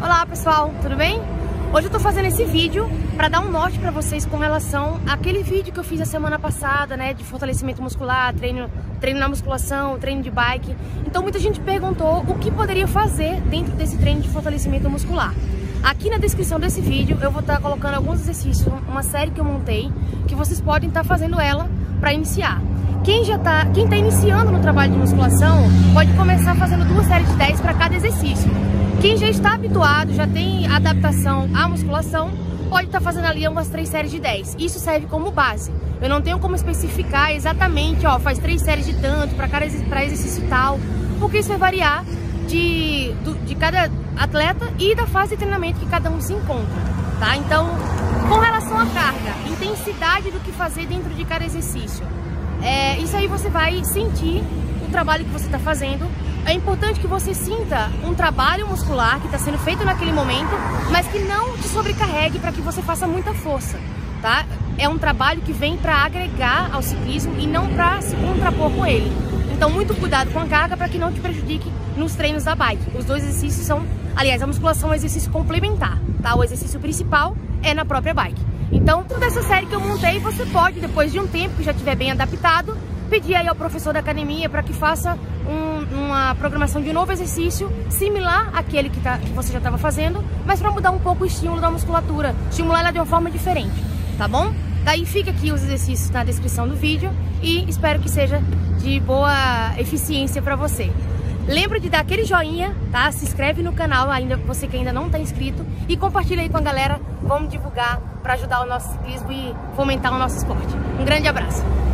Olá pessoal, tudo bem? Hoje eu tô fazendo esse vídeo para dar um norte para vocês com relação àquele vídeo que eu fiz a semana passada, né, de fortalecimento muscular, treino na musculação, treino de bike. Então muita gente perguntou o que poderia fazer dentro desse treino de fortalecimento muscular. Aqui na descrição desse vídeo eu vou estar colocando alguns exercícios, uma série que eu montei, que vocês podem estar fazendo ela para iniciar. Quem tá iniciando no trabalho de musculação pode começar fazendo 2 séries de 10 para cada exercício. Quem já está habituado, já tem adaptação à musculação, pode estar fazendo ali umas 3 séries de 10. Isso serve como base. Eu não tenho como especificar exatamente, ó, faz 3 séries de tanto para exercício tal, porque isso vai variar de cada atleta e da fase de treinamento que cada um se encontra, tá? Então, com relação à carga, intensidade do que fazer dentro de cada exercício, isso aí você vai sentir o trabalho que você está fazendo. É importante que você sinta um trabalho muscular que está sendo feito naquele momento, mas que não te sobrecarregue para que você faça muita força, tá? É um trabalho que vem para agregar ao ciclismo e não para se contrapor com ele. Então, muito cuidado com a carga para que não te prejudique nos treinos da bike. Os 2 exercícios são, aliás, a musculação é um exercício complementar, tá? O exercício principal é na própria bike. Então, toda essa série que eu montei, você pode, depois de um tempo que já estiver bem adaptado, pedir aí ao professor da academia para que faça uma programação de um novo exercício similar àquele que você já estava fazendo, mas para mudar um pouco o estímulo da musculatura, estimular ela de uma forma diferente, tá bom? Daí fica aqui os exercícios na descrição do vídeo e espero que seja de boa eficiência para você. Lembra de dar aquele joinha, tá? Se inscreve no canal, você que ainda não está inscrito, e compartilha aí com a galera. Vamos divulgar para ajudar o nosso ciclismo e fomentar o nosso esporte. Um grande abraço!